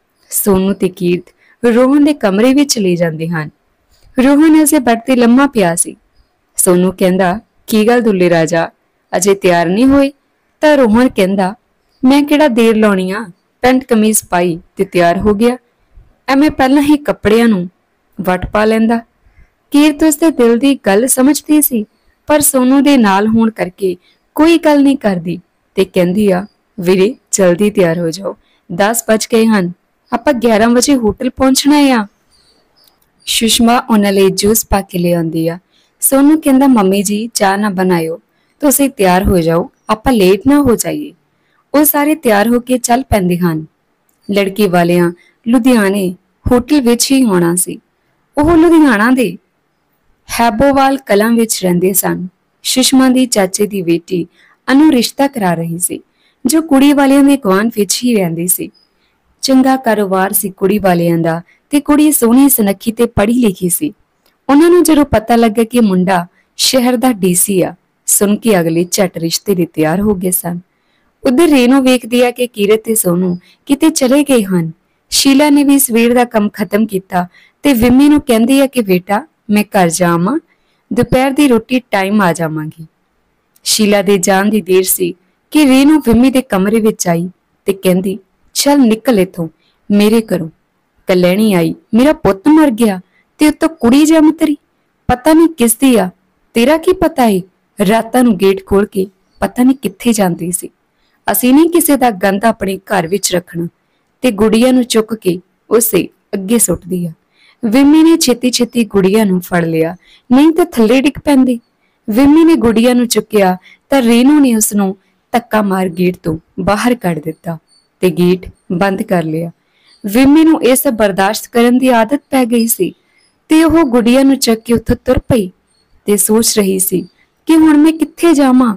ਸੋਨੂ ਤੇ ਕੀਰਤ ਰੋਹਨ ਦੇ ਕਮਰੇ ਵਿੱਚ ਚਲੇ ਜਾਂਦੇ ਹਨ। ਰੋਹਨ ਅਜੇ ਬੈੱਡ ਤੇ ਲੰਮਾ ਪਿਆ ਸੀ। ਸੋਨੂ ਕਹਿੰਦਾ, ਕੀ ਗੱਲ ਦੁੱਲੇ ਰਾਜਾ, ਅਜੇ ਤਿਆਰ ਨਹੀਂ ਹੋਏ? ਤਾਂ ਰੋਹਨ ਕਹਿੰਦਾ, ਮੈਂ ਕਿਹੜਾ ਦੇਰ ਲਾਉਣੀ ਆ, ਪੈਂਟ ਕਮੀਜ਼ ਪਾਈ ਤੇ ਤਿਆਰ ਹੋ ਗਿਆ। ਐਵੇਂ ਪਹਿਲਾਂ ਹੀ ਕੱਪੜਿਆਂ ਨੂੰ ਵੱਟ ਪਾ ਲੈਂਦਾ। ਕੀਰਤ ਉਸਦੇ ਦਿਲ ਦੀ ਗੱਲ ਸਮਝਦੀ ਸੀ, ਪਰ ਸੋਨੂ ਦੇ ਨਾਲ ਹੋਣ ਕਰਕੇ ਕੋਈ ਗੱਲ ਨਹੀਂ ਕਰਦੀ ਤੇ ਕਹਿੰਦੀ ਆ, ਵੀਰੇ, ਜਲਦੀ ਤਿਆਰ ਹੋ ਜਾਓ, ਦਸ ਵੱਜ ਗਏ ਹਨ, ਆਪਾਂ ਗਿਆਰਾਂ ਵਜੇ ਹੋਟਲ ਪਹੁੰਚਣਾ ਆ। ਸੁਸ਼ਮਾ ਉਹਨਾਂ ਲਈ ਜੂਸ ਪਾ ਕੇ ਲਿਆਉਂਦੀ ਆ। ਸੋਨੂ ਕਹਿੰਦਾ, ਮੰਮੀ ਜੀ, ਚਾਹ ਨਾ ਬਣਾਇਓ, ਤੁਸੀਂ ਤਿਆਰ ਹੋ ਜਾਓ, ਆਪਾਂ ਲੇਟ ਨਾ ਹੋ ਜਾਈਏ। ਉਹ ਸਾਰੇ ਤਿਆਰ ਹੋ ਕੇ ਚੱਲ ਪੈਂਦੇ ਹਨ। ਲੜਕੀ ਵਾਲਿਆਂ ਲੁਧਿਆਣੇ ਹੋਟਲ ਵਿੱਚ ਹੀ ਹੋਣਾ ਸੀ। ਉਹ ਲੁਧਿਆਣਾ ਦੇ ਹੈਬੋਵਾਲ ਕਲਾਂ ਵਿੱਚ ਰਹਿੰਦੇ ਸਨ। ਸੁਸ਼ਮਾ ਦੀ ਚਾਚੇ ਦੀ ਬੇਟੀ ਅਨੂ ਰਿਸ਼ਤਾ ਕਰਾ ਰਹੀ ਸੀ, ਜੋ ਕੁੜੀ ਵਾਲਿਆਂ ਦੇ ਗੁਆਂਢ ਵਿੱਚ ਹੀ ਰਹਿੰਦੀ ਸੀ। ਚੰਗਾ ਕਾਰੋਬਾਰ ਸੀ ਕੁੜੀ ਵਾਲਿਆਂ ਦਾ ਤੇ ਕੁੜੀ ਸੋਹਣੀ ਸੁਨੱਖੀ ਤੇ ਪੜ੍ਹੀ ਲਿਖੀ ਸੀ। ਉਹਨਾਂ ਨੂੰ ਜਦੋਂ ਪਤਾ ਲੱਗਾ ਕਿ ਮੁੰਡਾ ਸ਼ਹਿਰ ਦਾ ਡੀਸੀ ਆ, ਸੁਣ ਕੇ ਅਗਲੇ ਝਟ ਰਿਸ਼ਤੇ ਲਈ ਤਿਆਰ ਹੋ ਗਏ ਸਨ। ਉਧਰ ਰੇਨੋ ਵੇਖਦੀ ਆ ਕਿ ਕੀਰਤ ਤੇ ਸੋਨੂ ਕਿਤੇ ਚਲੇ ਗਏ ਹਨ। ਸ਼ੀਲਾ ਨੇ ਵੀ ਸਵੇਰ ਦਾ ਕੰਮ ਖਤਮ ਕੀਤਾ ਤੇ ਵਿਮੀ ਨੂੰ ਕਹਿੰਦੀ ਆ ਕਿ ਬੇਟਾ, ਮੈਂ ਘਰ ਜਾਵਾਂ, ਦੁਪਹਿਰ ਦੀ ਰੋਟੀ ਟਾਈਮ ਆ ਜਾਵਾਂਗੀ। ਸ਼ੀਲਾ ਦੇ ਜਾਣ ਦੀ ਦੇਰ ਸੀ ਕਿ ਰੇਨੂ ਵਿਮੀ ਦੇ ਕਮਰੇ ਵਿੱਚ ਆਈ ਤੇ ਕਹਿੰਦੀ, ਚੱਲ ਨਿਕਲ ਇੱਥੋਂ, ਮੇਰੇ ਘਰੋਂ ਕਲੈਣੀ ਆਈ, ਮੇਰਾ ਪੁੱਤ ਮਰ ਗਿਆ ਤੇ ਉਤੋਂ ਕੁੜੀ ਜੰਮ ਤਰੀ, ਪਤਾ ਨਹੀਂ ਕਿਸ ਦੀ ਆ, ਤੇਰਾ ਕੀ ਪਤਾ ਏ? ਰਾਤਾਂ ਨੂੰ ਗੇਟ ਖੋਲ ਕੇ ਪਤਾ ਨਹੀਂ ਕਿੱਥੇ ਜਾਂਦੀ ਸੀ। ਅਸੀਂ ਨਹੀਂ ਕਿਸੇ ਦਾ ਗੰਦ ਆਪਣੇ ਘਰ ਵਿੱਚ ਰੱਖਣਾ। ਤੇ ਗੁੜੀਆ ਨੂੰ ਚੁੱਕ ਕੇ ਉਸੇ ਅੱਗੇ ਸੁੱਟਦੀ ਆ। ਵਿਮੀ ਨੇ ਛੇਤੀ ਛੇਤੀ ਗੁੜੀਆ ਨੂੰ ਫੜ ਲਿਆ, ਨਹੀਂ ਤਾਂ ਥੱਲੇ ਡਿੱਗ ਪੈਂਦੀ। ਵਿਮੀ ਨੇ ਗੁੜੀਆ ਨੂੰ ਚੁੱਕਿਆ ਤਾਂ ਰੇਨੂ ਨੇ ਉਸਨੂੰ ਧੱਕਾ ਮਾਰ ਗੇਟ ਤੋਂ ਬਾਹਰ ਕੱਢ ਦਿੱਤਾ ਤੇ ਗੇਟ ਬੰਦ ਕਰ ਲਿਆ। ਵਿਮੀ ਨੂੰ ਇਹ ਸਭ ਬਰਦਾਸ਼ਤ ਕਰਨ ਦੀ ਆਦਤ ਪੈ ਗਈ ਸੀ ਤੇ ਉਹ ਗੁੜੀਆ ਨੂੰ ਚੱਕ ਕੇ ਉੱਥੋਂ ਤੁਰ ਪਈ ਤੇ ਸੋਚ ਰਹੀ ਸੀ ਕਿ ਹੁਣ ਮੈਂ ਕਿੱਥੇ ਜਾਵਾਂ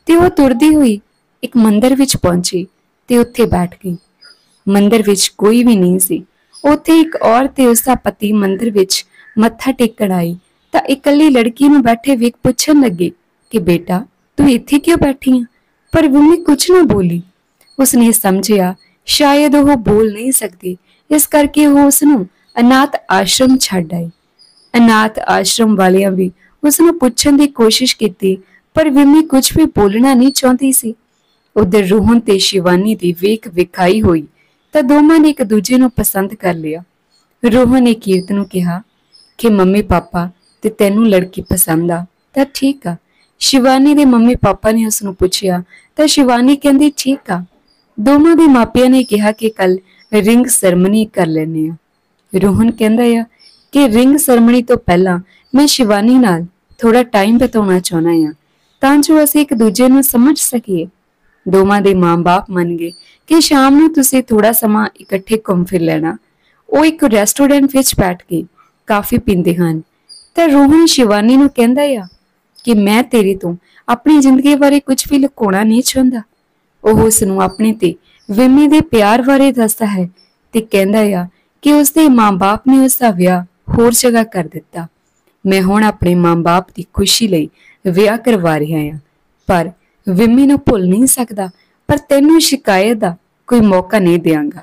ਤੇ ਉਹ ਤੁਰਦੀ ਹੋਈ ਇੱਕ ਮੰਦਿਰ ਵਿੱਚ ਪਹੁੰਚੀ ਤੇ ਉੱਥੇ ਬੈਠ ਗਈ। ਮੰਦਿਰ ਵਿੱਚ ਕੋਈ ਵੀ ਨਹੀਂ ਸੀ। ਉੱਥੇ ਇੱਕ ਔਰਤ ਤੇ ਉਸਦਾ ਪਤੀ ਮੰਦਿਰ ਵਿੱਚ ਮੱਥਾ ਟੇਕਣ ਆਈ ਤਾਂ ਇਕੱਲੀ ਲੜਕੀ ਨੂੰ ਬੈਠੇ ਵੇਖ ਪੁੱਛਣ ਲੱਗੇ ਕਿ ਬੇਟਾ ਤੂੰ ਇੱਥੇ ਕਿਉਂ ਬੈਠੀ ਆਂ? ਪਰ ਵਿੰਮੀ ਕੁਝ ਨਾ ਬੋਲੀ। ਉਸਨੇ ਸਮਝਿਆ ਸ਼ਾਇਦ ਉਹ ਬੋਲ ਨਹੀਂ ਸਕਦੀ, ਇਸ ਕਰਕੇ ਉਹ ਉਸਨੂੰ ਅਨਾਥ ਆਸ਼ਰਮ ਛੱਡ ਆਈ। ਅਨਾਥ ਆਸ਼ਰਮ ਵਾਲਿਆਂ ਵੀ ਉਸਨੂੰ ਪੁੱਛਣ ਦੀ ਕੋਸ਼ਿਸ਼ ਕੀਤੀ, ਪਰ ਵਿੰਮੀ ਕੁਝ ਵੀ ਬੋਲਣਾ ਨਹੀਂ ਚਾਹੁੰਦੀ ਸੀ। ਉਧਰ ਰੋਹਨ ਤੇ ਸ਼ਿਵਾਨੀ ਦੀ ਵੇਖ ਵਿਖਾਈ ਹੋਈ ਤਾਂ ਦੋਵਾਂ ਨੇ ਇੱਕ ਦੂਜੇ ਨੂੰ ਪਸੰਦ ਕਰ ਲਿਆ। ਰੋਹਨ ਨੇ ਕੀਰਤ ਨੂੰ ਕਿਹਾ ਕਿ ਮੰਮੀ ਪਾਪਾ ਤੇ ਤੈਨੂੰ ਲੜਕੀ ਪਸੰਦ ਆ ਤਾਂ ਠੀਕ ਆ। ਸ਼ਿਵਾਨੀ ਦੇ ਮੰਮੀ ਪਾਪਾ ਨੇ ਉਸਨੂੰ ਪੁੱਛਿਆ ਤਾਂ ਸ਼ਿਵਾਨੀ ਕਹਿੰਦੀ ਠੀਕ ਆ। ਦੋਵਾਂ ਦੇ ਮਾਪਿਆਂ ਨੇ ਕਿਹਾ ਕਿ ਕੱਲ ਰਿੰਗ ਸੈਰਮਨੀ ਕਰ ਲੈਂਦੇ ਆ। ਰੋਹਨ ਕਹਿੰਦਾ ਆ ਕਿ ਰਿੰਗ ਸੈਰਮਨੀ ਤੋਂ ਪਹਿਲਾਂ ਮੈਂ ਸ਼ਿਵਾਨੀ ਨਾਲ ਥੋੜਾ ਟਾਈਮ ਬਿਤਾਉਣਾ ਚਾਹੁੰਦਾ ਆ ਤਾਂ ਜੋ ਅਸੀਂ ਇੱਕ ਦੂਜੇ ਨੂੰ ਸਮਝ ਸਕੀਏ। ਦੋਵਾਂ ਦੇ ਮਾਂ-ਬਾਪ ਮੰਨ ਗਏ ਕਿ ਸ਼ਾਮ ਨੂੰ ਤੁਸੀਂ ਥੋੜਾ ਸਮਾਂ ਇਕੱਠੇ ਘੁੰਮ ਫਿਰ ਲੈਣਾ। ਉਹ ਇੱਕ ਰੈਸਟੋਰੈਂਟ ਵਿੱਚ ਬੈਠ ਕੇ ਕਾਫੀ ਪੀਂਦੇ ਹਨ ਤਾਂ ਰੋਹਨ ਸ਼ਿਵਾਨੀ ਨੂੰ ਕਹਿੰਦਾ ਆ ਕਿ ਮੈਂ ਤੇਰੇ ਤੋਂ ਆਪਣੀ ਜ਼ਿੰਦਗੀ ਬਾਰੇ ਕੁਝ ਵੀ ਲੁਕਾਉਣਾ ਨਹੀਂ ਚਾਹੁੰਦਾ। ਉਹ ਉਸ ਨੂੰ ਆਪਣੇ ਤੇ ਵਿੰਮੀ ਦੇ ਪਿਆਰ ਬਾਰੇ ਦੱਸਦਾ ਹੈ ਤੇ ਕਹਿੰਦਾ ਆ ਕਿ ਉਸਦੇ ਮਾਂ-ਬਾਪ ਨੇ ਉਸਦਾ ਵਿਆਹ ਹੋਰ ਜਗ੍ਹਾ ਕਰ ਦਿੱਤਾ। ਮੈਂ ਹੁਣ ਆਪਣੇ ਮਾਂ-ਬਾਪ ਦੀ ਖੁਸ਼ੀ ਲਈ ਵਿਆਹ ਕਰਵਾ ਰਿਹਾ ਹਾਂ, ਪਰ ਵਿੰਮੀ ਨੂੰ ਭੁੱਲ ਨਹੀਂ ਸਕਦਾ, ਪਰ ਤੈਨੂੰ ਸ਼ਿਕਾਇਤ ਦਾ ਕੋਈ ਮੌਕਾ ਨਹੀਂ ਦਿਆਂਗਾ।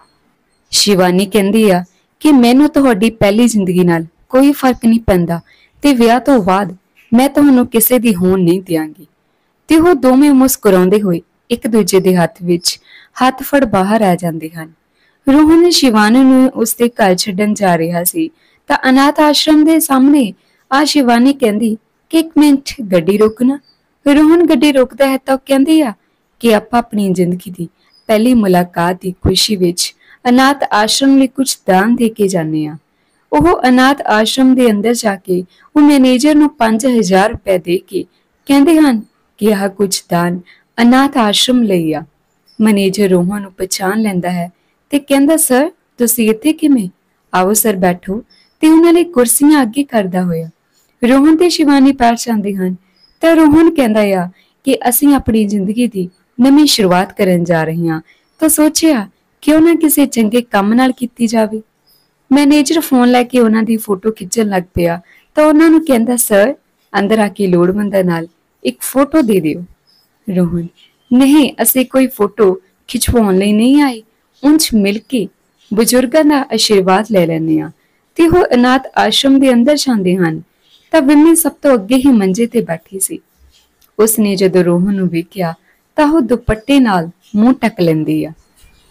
ਸ਼ਿਵਾਨੀ ਕਹਿੰਦੀ ਆ ਕਿ ਮੈਨੂੰ ਤੁਹਾਡੀ ਪਹਿਲੀ ਜ਼ਿੰਦਗੀ ਨਾਲ ਕੋਈ ਫਰਕ ਨਹੀਂ ਪੈਂਦਾ ਤੇ ਵਿਆਹ ਤੋਂ ਬਾਅਦ ਮੈਂ ਤੁਹਾਨੂੰ ਕਿਸੇ ਦੀ ਹੋਣ ਨਹੀਂ ਦਿਆਂਗੀ। ਤੇ ਉਹ ਦੋਵੇਂ ਮੁਸਕਰਾਉਂਦੇ ਹੋਏ ਇੱਕ ਦੂਜੇ ਦੇ ਹੱਥ ਵਿੱਚ ਹੱਥ ਫੜ ਬਾਹਰ ਆ ਜਾਂਦੇ ਹਨ। ਰੋਹਨ ਸ਼ਿਵਾਨੀ ਨੂੰ ਉਸਦੇ ਘਰ ਛੱਡਣ ਜਾ ਰਿਹਾ ਸੀ ਤਾਂ ਅਨਾਥ ਆਸ਼ਰਮ ਦੇ ਸਾਹਮਣੇ ਆ ਸ਼ਿਵਾਨੀ ਕਹਿੰਦੀ ਕਿ ਇੱਕ ਮਿੰਟ ਗੱਡੀ ਰੋਕਣਾ। ਰੋਹਨ ਗੱਡੀ ਰੋਕਦਾ ਹੈ ਤਾਂ ਕਹਿੰਦੀ ਆ ਕਿ ਆਪਾਂ ਆਪਣੀ ਜ਼ਿੰਦਗੀ ਦੀ ਪਹਿਲੀ ਮੁਲਾਕਾਤ ਦੀ ਖੁਸ਼ੀ ਵਿੱਚ ਅਨਾਥ ਆਸ਼ਰਮ ਲਈ ਕੁਝ ਦਾਨ ਦੇ ਕੇ ਜਾਂਦੇ ਆ। ਉਹ ਅਨਾਥ ਆਸ਼ਰਮ ਦੇ ਅੰਦਰ ਜਾ ਕੇ ਉਹ ਮੈਨੇਜਰ ਨੂੰ ਪੰਜ ਹਜ਼ਾਰ ਰੁਪਏ ਦੇ ਕੇ ਕਹਿੰਦੇ ਹਨ ਕਿ ਆਹ ਕੁਝ ਦਾਨ ਅਨਾਥ ਆਸ਼ਰਮ ਲਈ ਆ। ਮੈਨੇਜਰ ਰੋਹਨ ਨੂੰ ਪਛਾਣ ਲੈਂਦਾ ਹੈ ਤੇ ਕਹਿੰਦਾ ਸਰ ਤੁਸੀਂ ਇੱਥੇ ਕਿਵੇਂ? ਆਓ ਸਰ ਬੈਠੋ, ਤੇ ਉਹਨਾਂ ਲਈ ਕੁਰਸੀਆਂ ਅੱਗੇ ਕਰਦਾ ਹੋਇਆ। ਰੋਹਨ ਤੇ ਸ਼ਿਵਾਨੀ ਬੈਠ ਜਾਂਦੇ ਹਨ ਤਾਂ ਰੋਹਨ ਕਹਿੰਦਾ ਆ ਕਿ ਅਸੀਂ ਆਪਣੀ ਜ਼ਿੰਦਗੀ ਦੀ ਨਵੀਂ ਸ਼ੁਰੂਆਤ ਕਰਨ ਜਾ ਰਹੇ ਹਾਂ ਤਾਂ ਸੋਚਿਆ ਕਿਉਂ ਨਾ ਕਿਸੇ ਚੰਗੇ ਕੰਮ ਨਾਲ ਕੀਤੀ ਜਾਵੇ। ਮੈਨੇਜਰ ਫੋਨ ਲੈ ਕੇ ਉਹਨਾਂ ਦੀ ਫੋਟੋ ਖਿੱਚਣ ਲੱਗ ਪਿਆ ਤਾਂ ਉਹਨਾਂ ਨੂੰ ਕਹਿੰਦਾ ਸਰ ਅੰਦਰ ਆ ਕੇ ਲੋੜਵੰਦਾਂ ਨਾਲ ਇੱਕ ਫੋਟੋ ਦੇ ਦਿਓ। ਰੋਹਨ ਨਹੀਂ, ਅਸੀਂ ਕੋਈ ਫੋਟੋ ਖਿਚਵਾਉਣ ਲਈ ਨਹੀਂ ਆਏ, ਉਂਝ ਮਿਲ ਕੇ ਬਜ਼ੁਰਗਾਂ ਦਾ ਆਸ਼ੀਰਵਾਦ ਲੈ ਲੈਂਦੇ ਆ। ਤੇ ਉਹ ਅਨਾਥ ਆਸ਼ਰਮ ਦੇ ਅੰਦਰ ਜਾਂਦੇ ਹਨ ਤਾਂ ਵਿੰਮੀ ਸਭ ਤੋਂ ਅੱਗੇ ਹੀ ਮੰਜੇ ਤੇ ਬੈਠੀ ਸੀ। ਉਸਨੇ ਜਦੋਂ ਰੋਹਨ ਨੂੰ ਵੇਖਿਆ ਤਾਂ ਉਹ ਦੁਪੱਟੇ ਨਾਲ ਮੂੰਹ ਢੱਕ ਲੈਂਦੀ ਆ।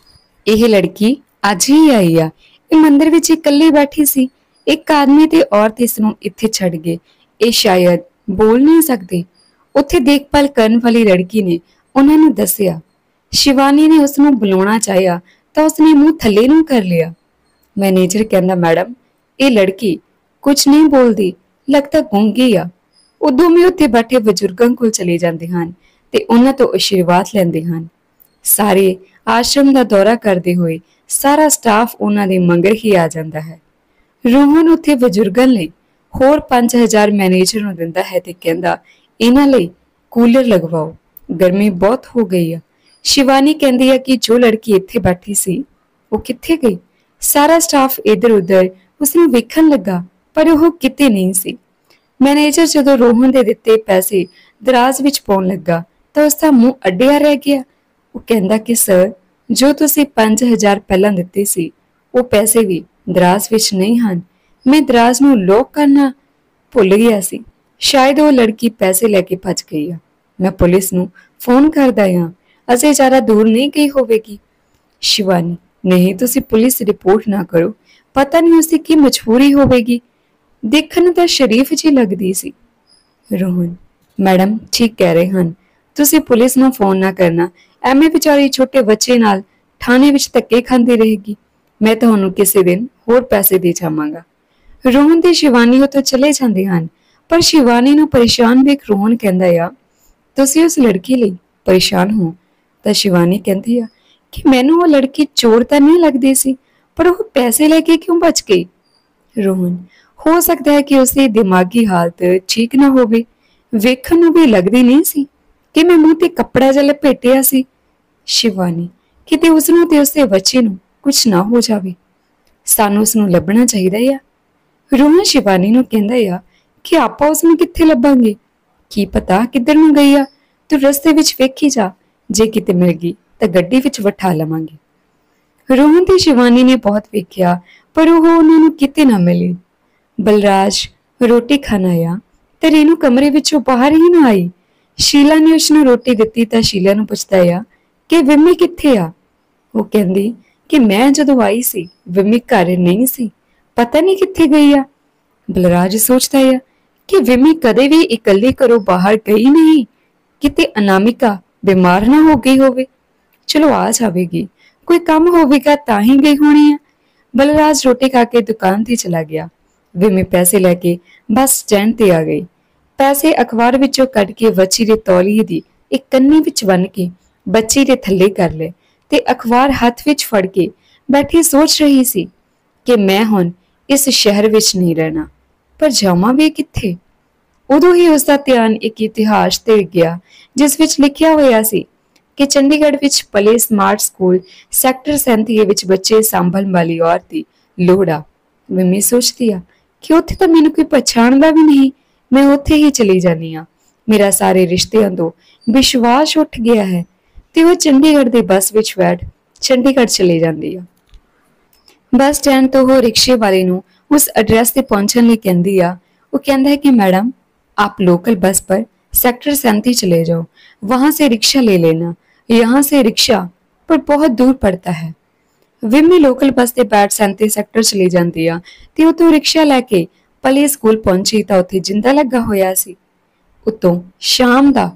ਇਹ ਲੜਕੀ ਅੱਜ ਹੀ ਆਈ ਆ। ਇਹ ਮੰਦਿਰ ਵਿੱਚ ਇਕੱਲੀ ਬੈਠੀ ਸੀ। ਇੱਕ ਆਦਮੀ ਤੇ ਔਰਤ ਇਸ ਨੂੰ ਇੱਥੇ ਛੱਡ ਗਏ। ਇਹ ਸ਼ਾਇਦ ਬੋਲ ਨਹੀਂ ਸਕਦੇ। ਉੱਥੇ ਦੇਖਭਾਲ ਕਰਨ ਵਾਲੀ ਲੜਕੀ ਨੇ ਉਹਨਾਂ ਨੂੰ ਦੱਸਿਆ। ਸ਼ਿਵਾਨੀ ਨੇ ਉਸ ਨੂੰ ਬੁਲਾਉਣਾ ਚਾਹਿਆ ਤਾਂ ਉਸਨੇ ਮੂੰਹ ਥੱਲੇ ਨੂੰ ਕਰ ਲਿਆ। ਮੈਨੇਜਰ ਕਹਿੰਦਾ ਮੈਡਮ ਇਹ ਲੜਕੀ ਕੁਝ ਨਹੀਂ ਬੋਲਦੀ, ਲੱਗਦਾ ਗੂੰਗੀ ਆ। ਉਹ ਦੋਵੇਂ ਉੱਥੇ ਬੈਠੇ ਬਜ਼ੁਰਗਾਂ ਕੋਲ ਚਲੇ ਜਾਂਦੇ ਹਨ ਤੇ ਉਹਨਾਂ ਤੋਂ ਆਸ਼ੀਰਵਾਦ ਲੈਂਦੇ ਹਨ। ਸਾਰੇ ਆਸ਼ਰਮ ਦਾ ਦੌਰਾ ਕਰਦੇ ਹੋਏ ਸਾਰਾ ਸਟਾਫ ਉਹਨਾਂ ਦੇ ਮੰਗਰ ਹੀ ਆ ਜਾਂਦਾ ਹੈ। ਰੋਹਨ ਉੱਥੇ ਬਜ਼ੁਰਗਾਂ ਲਈ ਹੋਰ ਪੰਜ ਹਜ਼ਾਰ ਮੈਨੇਜਰ ਨੂੰ ਦਿੰਦਾ ਹੈ ਤੇ ਕਹਿੰਦਾ ਇਹਨਾਂ ਲਈ ਕੂਲਰ ਲਗਵਾਓ, ਗਰਮੀ ਬਹੁਤ ਹੋ ਗਈ ਆ। ਸ਼ਿਵਾਨੀ ਕਹਿੰਦੀ ਹੈ ਕਿ ਜੋ ਲੜਕੀ ਇੱਥੇ ਬੈਠੀ ਸੀ ਉਹ ਕਿੱਥੇ ਗਈ? ਸਾਰਾ ਸਟਾਫ ਇੱਧਰ ਉੱਧਰ ਉਸਨੂੰ ਵੇਖਣ ਲੱਗਾ ਪਰ ਉਹ ਕਿਤੇ ਨਹੀਂ ਸੀ। ਮੈਨੇਜਰ ਜਦੋਂ ਰੋਹਨ ਦੇ ਦਿੱਤੇ ਪੈਸੇ ਦਰਾਜ਼ ਵਿੱਚ ਪਾਉਣ ਲੱਗਾ ਤਾਂ ਉਸਦਾ ਮੂੰਹ ਅੱਡਿਆ ਰਹਿ ਗਿਆ। ਉਹ ਕਹਿੰਦਾ ਕਿ ਸਰ ਜੋ ਤੁਸੀਂ ਪੰਜ ਹਜ਼ਾਰ ਪਹਿਲਾਂ ਦਿੱਤੇ ਸੀ ਉਹ ਪੈਸੇ ਵੀ ਦਰਾਜ਼ ਵਿੱਚ ਨਹੀਂ ਹਨ। ਮੈਂ ਦਰਾਜ਼ ਨੂੰ ਲੋਕ ਕਰਨਾ ਭੁੱਲ ਗਿਆ ਸੀ। ਸ਼ਾਇਦ ਉਹ ਲੜਕੀ ਪੈਸੇ ਲੈ ਕੇ ਭੱਜ ਗਈ ਆ। ਮੈਂ ਪੁਲਿਸ ਨੂੰ ਫੋਨ ਕਰਦਾ ਹਾਂ, ਅਜੇ ਜ਼ਿਆਦਾ ਦੂਰ ਨਹੀਂ ਗਈ ਹੋਵੇਗੀ। ਸ਼ਿਵਾਨੀ ਨਹੀਂ, ਤੁਸੀਂ ਪੁਲਿਸ ਰਿਪੋਰਟ ਨਾ ਕਰੋ, ਪਤਾ ਨਹੀਂ ਉਸਦੀ ਕੀ ਮਜਬੂਰੀ ਹੋਵੇਗੀ। ਦੇਖਣ ਨੂੰ ਤਾਂ ਸ਼ਰੀਫ ਜੀ ਲੱਗਦੀ ਸੀ। ਰੋਹਨ ਮੈਡਮ ਠੀਕ ਕਹਿ ਰਹੇ ਹਨ, ਤੁਸੀਂ ਪੁਲਿਸ ਨੂੰ ਫੋਨ ਨਾ ਕਰਨਾ, ਐਵੇਂ ਵਿਚਾਰੀ ਛੋਟੇ ਬੱਚੇ ਨਾਲ ਥਾਣੇ ਵਿੱਚ ਧੱਕੇ ਖਾਂਦੀ ਰਹੇਗੀ। ਮੈਂ ਤੁਹਾਨੂੰ ਕਿਸੇ ਦਿਨ ਹੋਰ ਪੈਸੇ ਦੇ ਜਾਵਾਂਗਾ। ਰੋਹਨ ਤੇ ਸ਼ਿਵਾਨੀ ਉੱਥੋਂ ਚਲੇ ਜਾਂਦੇ ਹਨ ਪਰ ਸ਼ਿਵਾਨੀ ਨੂੰ ਪਰੇਸ਼ਾਨ ਵੇਖ ਰੋਹਨ ਕਹਿੰਦਾ ਆ ਤੁਸੀਂ ਉਸ ਲੜਕੀ ਲਈ ਪਰੇਸ਼ਾਨ ਹੋ? ਤਾਂ ਸ਼ਿਵਾਨੀ ਕਹਿੰਦੀ ਆ ਕਿ ਮੈਨੂੰ ਉਹ ਲੜਕੀ ਚੋਰ ਤਾਂ ਨਹੀਂ ਲੱਗਦੀ ਸੀ, ਪਰ ਉਹ ਪੈਸੇ ਲੈ ਕੇ ਕਿਉਂ ਭੱਜ ਗਈ? ਰੋਹਨ ਹੋ ਸਕਦਾ ਹੈ ਕਿ ਉਸਦੀ ਦਿਮਾਗੀ ਹਾਲਤ ਠੀਕ ਨਾ ਹੋਵੇ, ਵੇਖਣ ਨੂੰ ਵੀ ਲੱਗਦੀ ਨਹੀਂ ਸੀ। ਕਿ ਮੈਂ ਮੂੰਹ ਤੇ ਕੱਪੜਾ ਜਿਹਾ ਲਪੇਟਿਆ ਸੀ। ਸ਼ਿਵਾਨੀ, ਕਿਤੇ ਉਸਨੂੰ ਤੇ ਉਸਦੇ ਬੱਚੇ ਨੂੰ ਕੁਝ ਨਾ ਹੋ ਜਾਵੇ। ਸਾਨੂੰ ਉਸਨੂੰ ਲੱਭਣਾ ਚਾਹੀਦਾ ਆ। ਰੋਹਨ ਸ਼ਿਵਾਨੀ ਨੂੰ ਕਹਿੰਦਾ ਆ ਕਿ ਆਪਾਂ ਉਸਨੂੰ ਕਿੱਥੇ ਲੱਭਾਂਗੇ? ਕੀ ਪਤਾ ਕਿੱਧਰ ਨੂੰ ਗਈ ਆ? ਤੂੰ ਰਸਤੇ ਵਿੱਚ ਵੇਖੀ ਜਾ, ਜੇ ਕਿਤੇ ਮਿਲ ਗਈ ਤਾਂ ਗੱਡੀ ਵਿੱਚ ਵਠਾ ਲਵਾਂਗੇ। ਰੋਹਨ ਤੇ ਸ਼ਿਵਾਨੀ ਨੇ ਬਹੁਤ ਵੇਖਿਆ, ਪਰ ਉਹ ਉਹਨਾਂ ਨੂੰ ਕਿਤੇ ਨਾ ਮਿਲੀ। ਬਲਰਾਜ ਰੋਟੀ ਖਾਣ ਆਇਆ ਤੇ ਰੇਨੂ ਕਮਰੇ ਵਿੱਚੋਂ ਬਾਹਰ ਹੀ ਨਾ ਆਈ। ਸ਼ੀਲਾ ਨੇ ਉਸਨੂੰ ਰੋਟੀ ਦਿੱਤੀ ਤਾਂ ਸ਼ੀਲਾ ਨੂੰ ਪੁੱਛਦਾ ਆ ਕਿ ਵਿਮੀ ਕਿੱਥੇ ਆ? ਉਹ ਕਹਿੰਦੀ ਕਿ ਮੈਂ ਜਦੋਂ ਆਈ ਸੀ ਵਿਮੀ ਘਰ ਨਹੀਂ ਸੀ, ਪਤਾ ਨਹੀਂ ਕਿੱਥੇ ਗਈ ਆ। ਬਲਰਾਜ ਸੋਚਦਾ ਆ ਕਿ ਵਿਮੀ ਕਦੇ ਵੀ ਇਕੱਲੀ ਘਰੋਂ ਬਾਹਰ ਗਈ ਨਹੀਂ, ਕਿਤੇ ਅਨਾਮਿਕਾ ਬਿਮਾਰ ਨਾ ਹੋ ਗਈ ਹੋਵੇ। ਚਲੋ ਆ ਜਾਵੇਗੀ, ਕੋਈ ਕੰਮ ਹੋਵੇਗਾ ਤਾਂ ਹੀ ਗਈ ਹੋਣੀ ਆ। ਬਲਰਾਜ ਰੋਟੀ ਖਾ ਕੇ ਦੁਕਾਨ ਤੇ ਚਲਾ ਗਿਆ। ਵਿਮੀ ਪੈਸੇ ਲੈ ਕੇ ਬੱਸ ਸਟੈਂਡ ਤੇ ਆ ਗਈ। ਪੈਸੇ ਅਖਬਾਰ ਵਿੱਚੋਂ ਕੱਢ ਕੇ ਬੱਚੀ ਦੇ ਤੌਲੀਏ ਦੀ ਇੱਕ ਕੰਨੀ ਵਿੱਚ ਬੰਨ ਕੇ ਬੱਚੀ ਦੇ ਥੱਲੇ ਕਰ ਲਏ ਤੇ ਅਖਬਾਰ ਹੱਥ ਵਿੱਚ ਫੜ ਕੇ ਬੈਠੀ ਸੋਚ ਰਹੀ ਸੀ ਕਿ ਮੈਂ ਹੁਣ ਇਸ ਸ਼ਹਿਰ ਵਿੱਚ ਨਹੀਂ ਰਹਿਣਾ, ਪਰ ਜਾਵਾਂ ਵੀ ਕਿੱਥੇ? ਉਦੋਂ ਹੀ ਉਸਦਾ ਧਿਆਨ ਇੱਕ ਇਤਿਹਾਸ ਤੇ ਗਿਆ ਜਿਸ ਵਿੱਚ ਲਿਖਿਆ ਹੋਇਆ ਸੀ ਕਿ ਚੰਡੀਗੜ੍ਹ ਵਿੱਚ ਪਲੇ ਸਮਾਰਟ ਸਕੂਲ ਸੈਕਟਰ ਸੈਂਤੀ ਵਿੱਚ ਬੱਚੇ ਸੰਭਾਲਣ ਵਾਲੀ ਔਰਤ ਦੀ ਲੋੜ ਆ। ਵਿਮੀ ਸੋਚਦੀ ਆ ਕਿ ਉੱਥੇ ਤਾਂ ਮੈਨੂੰ ਕੋਈ ਪਛਾਣਦਾ ਵੀ ਨਹੀਂ, ਮੈਂ ਉੱਥੇ ਹੀ ਚਲੀ ਜਾਨੀ ਆ। ਮੇਰਾ ਸਾਰੇ ਰਿਸ਼ਤਿਆਂ ਤੋਂ ਵਿਸ਼ਵਾਸ ਉੱਠ ਗਿਆ ਹੈ। ਤੇ ਉਹ ਚੰਡੀਗੜ੍ਹ ਦੇ ਬੱਸ ਵਿੱਚ ਬੈਠ ਚੰਡੀਗੜ੍ਹ ਚਲੀ ਜਾਂਦੀ ਆ। ਬੱਸ ਸਟੈਂਡ ਤੋਂ ਉਹ ਰਿਕਸ਼ੇ ਵਾਲੇ ਨੂੰ उस एड्रेस पे पहुंचने लिए कहती आ। वो कहता है कि मैडम आप लोकल बस पर सेक्टर सैंती चले जाओ, वहां से रिक्शा ले लेना, यहाँ से रिक्शा पर बहुत दूर पड़ता है। विमी लोकल बस से बैठ सैंती सैक्टर चली जाती आ ते उतों रिक्शा लैके पले स्कूल पहुंची तो उत्थे जिंदा लगा होया सी। उतों शाम दा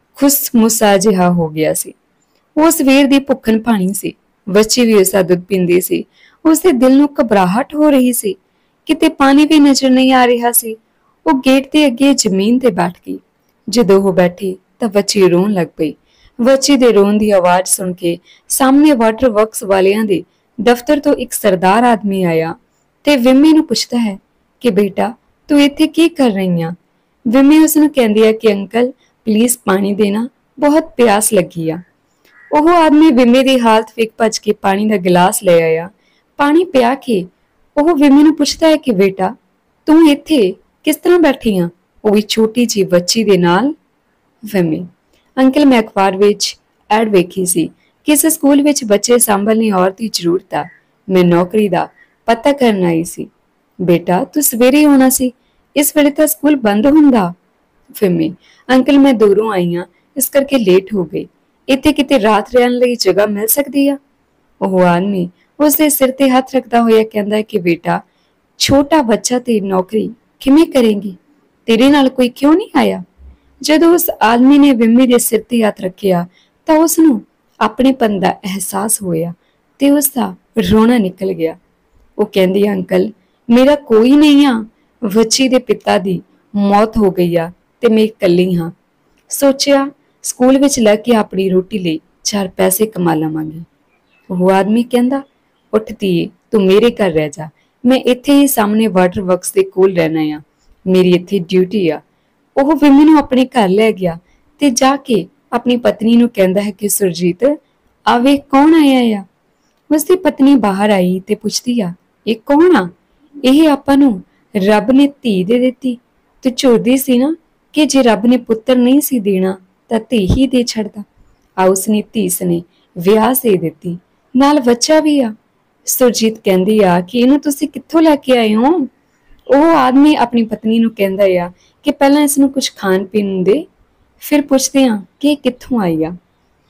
खुसमुसा जिहा हो गया सी। वो सवेर दी भुखन भाणी सी। बच्ची भी उसका दुध पींदी सी। उसके दिल नूं घबराहट हो रही सी। किते पानी भी नजर नहीं आ रहा सी। वो गेट के अगे जमीन ते बैठ गई। जदों वो बैठी तो बच्ची रोन लग पई। बच्ची दे रोन दी आवाज सुन के सामने वाटर वर्क्स वालियां दे दफ्तर तो एक सरदार आदमी आया ते विमी नूं पुछदा है कि बेटा तू इत्थे की कर रही आ? विमी उसनूं कहंदी है कि अंकल प्लीज पानी देना, बहुत प्यास लगी आ। ਉਹ ਆਦਮੀ ਵਿਮੀ ਦੀ ਹਾਲਤ ਵੇਖ ਭੱਜ ਕੇ ਪਾਣੀ ਦਾ ਗਿਲਾਸ ਲੈ ਆਇਆ। ਪਾਣੀ ਪਿਆ ਕੇ ਉਹ ਵਿਮੀ ਨੂੰ ਪੁੱਛਦਾ ਹੈ ਕਿ ਬੇਟਾ ਤੂੰ ਇੱਥੇ ਕਿਸ ਤਰ੍ਹਾਂ ਬੈਠੀ ਆ? ਉਹ ਵੀ ਛੋਟੀ ਜਿਹੀ ਬੱਚੀ ਦੇ ਨਾਲ। ਵਿਮੀ, ਅੰਕਲ ਮੈਂ ਅਖਬਾਰ ਵਿੱਚ ਐਡ ਵੇਖੀ ਸੀ ਕਿ ਇਸ ਸਕੂਲ ਵਿੱਚ ਬੱਚੇ ਸੰਭਾਲਣੀ ਔਰਤ ਦੀ ਜ਼ਰੂਰਤ ਆ। ਮੈਂ ਨੌਕਰੀ ਦਾ ਪਤਾ ਕਰਨ ਆਈ ਸੀ। ਬੇਟਾ ਤੂੰ ਸਵੇਰੇ ਆਉਣਾ ਸੀ, ਇਸ ਵੇਲੇ ਤਾਂ ਸਕੂਲ ਬੰਦ ਹੁੰਦਾ। ਵਿਮੀ, ਅੰਕਲ ਮੈਂ ਦੂਰੋਂ ਆਈ ਆ, ਇਸ ਕਰਕੇ ਲੇਟ ਹੋ ਗਈ। ਇੱਥੇ ਕਿਤੇ ਰਾਤ ਰਹਿਣ ਲਈ ਜਗ੍ਹਾ ਮਿਲ ਸਕਦੀ ਆ? ਉਹ ਆਦਮੀ ਉਸਦੇ ਸਿਰ ਤੇ ਹੱਥ ਰੱਖਦਾ ਹੋਇਆ ਕਹਿੰਦਾ ਹੈ ਕਿ ਬੇਟਾ ਛੋਟਾ ਬੱਚਾ ਤੇ ਨੌਕਰੀ ਕਿਵੇਂ ਕਰੇਂਗੀ? ਤੇਰੇ ਨਾਲ ਕੋਈ ਕਿਉਂ ਨਹੀਂ ਆਇਆ? ਜਦੋਂ ਉਸ ਆਦਮੀ ਨੇ ਵਿਮੀ ਦੇ ਸਿਰ ਤੇ ਹੱਥ ਰੱਖਿਆ ਤਾਂ ਉਸਨੂੰ ਆਪਣੇਪਨ ਦਾ ਅਹਿਸਾਸ ਹੋਇਆ ਤੇ ਉਸਦਾ ਰੋਣਾ ਨਿਕਲ ਗਿਆ। ਉਹ ਕਹਿੰਦੀ ਅੰਕਲ ਮੇਰਾ ਕੋਈ ਨਹੀਂ ਆ, ਬੱਚੀ ਦੇ ਪਿਤਾ ਦੀ ਮੌਤ ਹੋ ਗਈ ਆ ਤੇ ਮੈਂ ਇਕੱਲੀ ਹਾਂ। ਸੋਚਿਆ ਸਕੂਲ ਵਿੱਚ ਲੱਗ ਕੇ ਆਪਣੀ ਰੋਟੀ ਲਈ ਚਾਰ ਪੈਸੇ ਕਮਾ ਲਵਾਂਗੀ। ਉਹ ਆਦਮੀ ਕਹਿੰਦਾ ਉੱਠ ਧੀਏ ਤੂੰ ਮੇਰੇ ਘਰ ਰਹਿ ਜਾ, ਮੈਂ ਇੱਥੇ ਹੀ ਸਾਹਮਣੇ ਵਾਟਰ ਵਰਕਸ ਦੇ ਕੋਲ ਰਹਿਣਾ ਆ, ਮੇਰੀ ਇੱਥੇ ਡਿਊਟੀ ਆ। ਉਹ ਵਿਮੀ ਨੂੰ ਆਪਣੇ ਘਰ ਲੈ ਗਿਆ ਤੇ ਜਾ ਕੇ ਆਪਣੀ ਪਤਨੀ ਨੂੰ ਕਹਿੰਦਾ ਹੈ ਕਿ ਸੁਰਜੀਤ ਆਵੇ ਕੌਣ ਆਇਆ ਆ? ਉਸਦੀ ਪਤਨੀ ਬਾਹਰ ਆਈ ਤੇ ਪੁੱਛਦੀ ਆ ਇਹ ਕੌਣ ਆ? ਇਹ ਆਪਾਂ ਨੂੰ ਰੱਬ ਨੇ ਧੀ ਦੇ ਦਿੱਤੀ। ਤੂੰ ਝੁਰਦੀ ਸੀ ਨਾ ਕਿ ਜੇ ਰੱਬ ਨੇ ਪੁੱਤਰ ਨਹੀਂ ਸੀ ਦੇਣਾ ਤਾਂ ਧੀ ਹੀ ਦੇ ਛੱਡਦਾ। ਆ ਉਸਨੇ ਧੀ ਸਨੇ ਵਿਆਹ ਦੇ ਦਿੱਤੀ, ਨਾਲ ਬੱਚਾ ਵੀ ਆ। ਸੁਰਜੀਤ ਕਹਿੰਦੀ ਆ ਕਿ ਇਹਨੂੰ ਤੁਸੀਂ ਕਿੱਥੋਂ ਲੈ ਕੇ ਆਏ ਹੋ? ਉਹ ਆਦਮੀ ਆਪਣੀ ਪਤਨੀ ਨੂੰ ਕਹਿੰਦਾ ਆ ਕਿ ਪਹਿਲਾਂ ਇਸ ਨੂੰ ਕੁਝ ਖਾਣ ਪੀਣ ਦੇ, ਫਿਰ ਪੁੱਛਦੇ ਆ ਕਿ ਇਹ ਕਿੱਥੋਂ ਆਈ ਆ।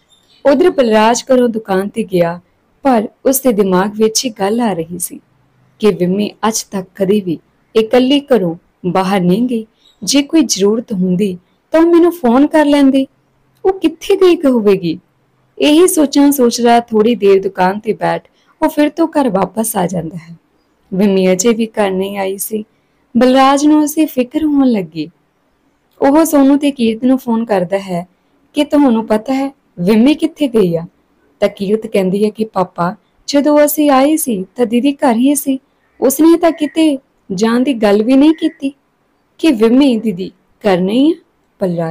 ਉਧਰ ਬਲਰਾਜ ਘਰੋਂ ਦੁਕਾਨ ਤੇ ਗਿਆ, ਪਰ ਉਸਦੇ ਦਿਮਾਗ ਵਿੱਚ ਇਹ ਗੱਲ ਆ ਰਹੀ ਸੀ ਕਿ ਵਿਮੀ ਅੱਜ ਤੱਕ ਕਦੇ ਵੀ ਇਕੱਲੀ ਘਰੋਂ ਬਾਹਰ ਨਹੀਂ ਗਈ। ਜੇ ਕੋਈ ਜ਼ਰੂਰਤ ਹੁੰਦੀ ਤਾਂ ਮੈਨੂੰ ਫੋਨ ਕਰ ਲੈਂਦੀ। ਉਹ ਕਿੱਥੇ ਗਈ ਹੋਵੇਗੀ? ਇਹੀ ਸੋਚਾਂ ਸੋਚਦਾ ਥੋੜੀ ਦੇਰ ਦੁਕਾਨ ਤੇ ਬੈਠ ਉਹ ਫਿਰ ਤੋਂ ਘਰ ਵਾਪਸ ਆ ਜਾਂਦਾ ਹੈ। ਵਿਮੀ ਅਜੇ ਵੀ ਘਰ ਨਹੀਂ ਆਈ ਸੀ। ਬਲਰਾਜ ਨੂੰ ਉਸੇ ਫਿਕਰ ਹੋਣ ਲੱਗੀ। ਉਹ ਸੋਨੂ ਤੇ ਕੀਰਤ ਨੂੰ ਫੋਨ ਕਰਦਾ ਹੈ ਕਿ ਤੁਹਾਨੂੰ ਪਤਾ ਹੈ ਵਿਮੀ ਕਿੱਥੇ ਗਈ ਆ? ਤਾਂ ਕੀਰਤ ਕਹਿੰਦੀ ਹੈ ਕਿ ਪਾਪਾ ਜਦੋਂ ਅਸੀਂ ਆਏ ਸੀ ਤਾਂ ਦੀਦੀ ਘਰ ਹੀ ਸੀ, ਉਸਨੇ ਤਾਂ ਕਿਤੇ ਜਾਣ ਦੀ ਗੱਲ ਵੀ ਨਹੀਂ ਕੀਤੀ। ਕਿ ਵਿਮੀ ਦੀਦੀ ਘਰ ਨਹੀਂ ਆ? ਬਲਰਾਜ,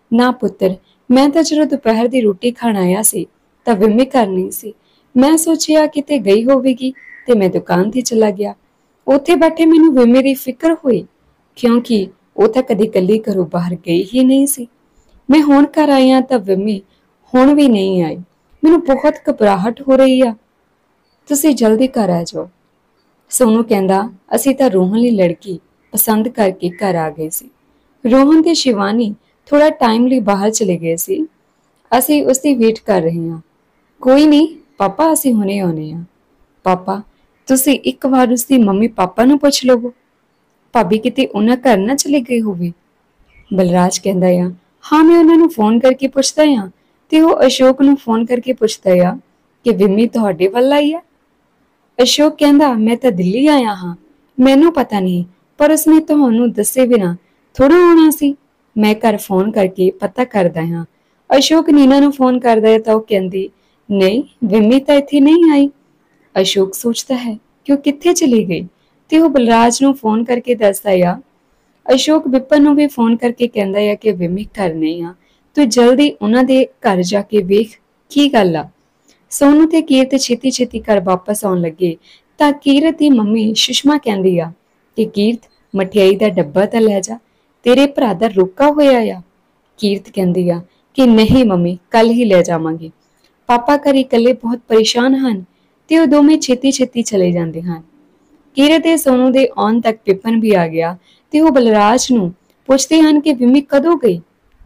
ਨਾ ਪੁੱਤਰ, ਮੈਂ ਤਾਂ ਜਦੋਂ ਦੁਪਹਿਰ ਦੀ ਰੋਟੀ ਖਾਣ ਆਇਆ ਸੀ ਤਾਂ ਵਿਮੀ ਘਰ ਨਹੀਂ ਸੀ। ਮੈਂ ਸੋਚਿਆ ਕਿਤੇ ਗਈ ਹੋਵੇਗੀ ਤੇ ਮੈਂ ਦੁਕਾਨ ਤੇ ਚਲਾ ਗਿਆ। ਉੱਥੇ ਬੈਠੇ ਮੈਨੂੰ ਵਿਮੀ ਦੀ ਫਿਕਰ ਹੋਈ, ਕਿਉਂਕਿ ਉਹ ਤਾਂ ਕਦੇ ਇਕੱਲੀ ਘਰੋਂ ਬਾਹਰ ਗਈ ਹੀ ਨਹੀਂ ਸੀ। ਮੈਂ ਹੁਣ ਘਰ ਆਈ ਹਾਂ ਤਾਂ ਵਿਮੀ ਹੁਣ ਵੀ ਨਹੀਂ ਆਈ। ਮੈਨੂੰ ਬਹੁਤ ਘਬਰਾਹਟ ਹੋ ਰਹੀ ਆ। ਤੁਸੀਂ ਜਲਦੀ ਘਰ ਆ ਜਾਓ। ਸੋਨੂੰ ਕਹਿੰਦਾ, ਅਸੀਂ ਤਾਂ ਰੋਹਨ ਲਈ ਲੜਕੀ ਪਸੰਦ ਕਰਕੇ ਘਰ ਆ ਗਏ ਸੀ। ਰੋਹਨ ਤੇ ਸ਼ਿਵਾਨੀ ਥੋੜਾ ਟਾਈਮ ਲਈ ਬਾਹਰ ਚਲੇ ਗਏ ਸੀ। ਅਸੀਂ ਉਸਦੀ ਵੇਟ ਕਰ ਰਹੇ ਹਾਂ। ਕੋਈ ਨਹੀਂ ਪਾਪਾ, ਅਸੀਂ ਹੁਣੇ ਆਉਣੇ ਆ। ਪਾਪਾ, ਤੁਸੀਂ ਇੱਕ ਵਾਰ ਉਸਦੀ ਮੰਮੀ ਪਾਪਾ ਨੂੰ ਪੁੱਛ ਲਵੋ। ਭਾਬੀ ਕਿਤੇ ਉਹਨਾਂ ਘਰ ਨਾ ਚਲੇ ਗਏ ਹੋਵੇ। ਬਲਰਾਜ ਕਹਿੰਦਾ ਆ, ਹਾਂ ਮੈਂ ਉਹਨਾਂ ਨੂੰ ਫੋਨ ਕਰਕੇ ਪੁੱਛਦਾ ਆ। ਤੇ ਉਹ ਅਸ਼ੋਕ ਨੂੰ ਫੋਨ ਕਰਕੇ ਪੁੱਛਦਾ ਆ ਕਿ ਵਿਮੀ ਤੁਹਾਡੇ ਵੱਲ ਆਈ ਆ। ਅਸ਼ੋਕ ਕਹਿੰਦਾ, ਮੈਂ ਤਾਂ ਦਿੱਲੀ ਆਇਆ ਹਾਂ, ਮੈਨੂੰ ਪਤਾ ਨਹੀਂ, ਪਰ ਉਸਨੇ ਤੁਹਾਨੂੰ ਦੱਸੇ ਬਿਨਾ ਥੋੜਾ ਆਉਣਾ ਸੀ। ਮੈਂ ਘਰ ਫੋਨ ਕਰਕੇ ਪਤਾ ਕਰਦਾ ਹਾਂ। ਅਸ਼ੋਕ ਨੀਨਾ ਨੂੰ ਫੋਨ ਕਰਦਾ ਹੈ ਤਾਂ ਉਹ ਕਹਿੰਦੀ, ਨਹੀਂ ਵਿਮੀ ਤਾਂ ਇੱਥੇ ਨਹੀਂ ਆਈ। ਅਸ਼ੋਕ ਸੋਚਦਾ ਹੈ ਕਿ ਉਹ ਕਿੱਥੇ ਚਲੀ ਗਈ ਤੇ ਉਹ ਬਲਰਾਜ ਨੂੰ ਫੋਨ ਕਰਕੇ ਦੱਸਦਾ ਆ। ਅਸ਼ੋਕ ਵਿਪਨ ਨੂੰ ਵੀ ਫੋਨ ਕਰਕੇ ਕਹਿੰਦਾ ਆ ਕਿ ਵਿਮੀ ਘਰ ਨਹੀਂ ਆ, ਤੂੰ ਜਲਦੀ ਉਹਨਾਂ ਦੇ ਘਰ ਜਾ ਕੇ ਵੇਖ ਕੀ ਗੱਲ ਆ। ਸੋਨੂੰ ਤੇ ਕੀਰਤ ਛੇਤੀ ਛੇਤੀ ਘਰ ਵਾਪਸ ਆਉਣ ਲੱਗੇ ਤਾਂ ਕੀਰਤ ਦੀ ਮੰਮੀ ਸੁਸ਼ਮਾ ਕਹਿੰਦੀ ਆ ਕਿ ਕੀਰਤ, ਮਠਿਆਈ ਦਾ ਡੱਬਾ ਤਾਂ ਲੈ ਜਾ, ਤੇਰੇ ਭਰਾ ਦਾ ਰੋਕਾ ਹੋਇਆ ਆ। ਕੀਰਤ ਕਹਿੰਦੀ ਆ ਕਿ ਨਹੀਂ ਮੰਮੀ, ਕੱਲ ਹੀ ਲੈ ਜਾਵਾਂਗੇ। ਪਾਪਾ ਘਰੇ ਇਕੱਲੇ ਬਹੁਤ ਪਰੇਸ਼ਾਨ ਹਨ ਤੇ ਉਹ ਦੋਵੇਂ ਛੇਤੀ ਛੇਤੀ ਚਲੇ ਜਾਂਦੇ ਹਨ। ਕੀਰਤ ਤੇ ਸੋਨੂੰ ਦੇ ਆਉਣ ਤੱਕ ਵਿਪਨ ਵੀ ਆ ਗਿਆ ਤੇ ਉਹ ਬਲਰਾਜ ਨੂੰ ਪੁੱਛਦੇ ਹਨ ਕਿ ਵਿਮੀ ਕਦੋਂ ਗਈ,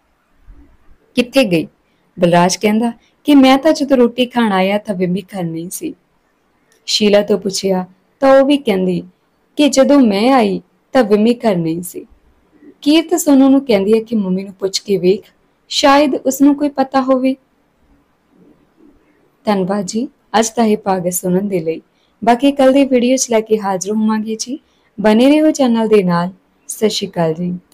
ਕਿੱਥੇ ਗਈ। ਬਲਰਾਜ ਕਹਿੰਦਾ ਕਿ ਮੈਂ ਤਾਂ ਜਦੋਂ ਰੋਟੀ ਖਾਣ ਆਇਆ ਤਾਂ ਵਿਮੀ ਘਰ ਨਹੀਂ ਸੀ। ਸ਼ੀਲਾ ਤੋਂ ਪੁੱਛਿਆ ਤਾਂ ਉਹ ਵੀ ਕਹਿੰਦੀ ਕਿ ਜਦੋਂ ਮੈਂ ਆਈ ਤਾਂ ਵਿਮੀ ਘਰ ਨਹੀਂ ਸੀ। ਕੀਰਤ ਸੋਨੂੰ ਨੂੰ ਕਹਿੰਦੀ ਹੈ ਕਿ ਮੰਮੀ ਨੂੰ ਪੁੱਛ ਕੇ ਵੇਖ, ਸ਼ਾਇਦ ਉਸਨੂੰ ਕੋਈ ਪਤਾ ਹੋਵੇ। ਧੰਨਵਾਦ ਜੀ ਅੱਜ ਦਾ ਇਹ ਭਾਗ ਸੁਣਨ ਦੇ ਲਈ। ਬਾਕੀ ਕੱਲ ਦੀ ਵੀਡੀਓ ਚ ਲੈ ਕੇ ਹਾਜ਼ਰ ਹੋਵਾਂਗੇ ਜੀ। ਬਨੇ ਰਹੋ ਚੈਨਲ ਦੇ ਨਾਲ। ਸਤਿ ਸ਼੍ਰੀ ਅਕਾਲ ਜੀ।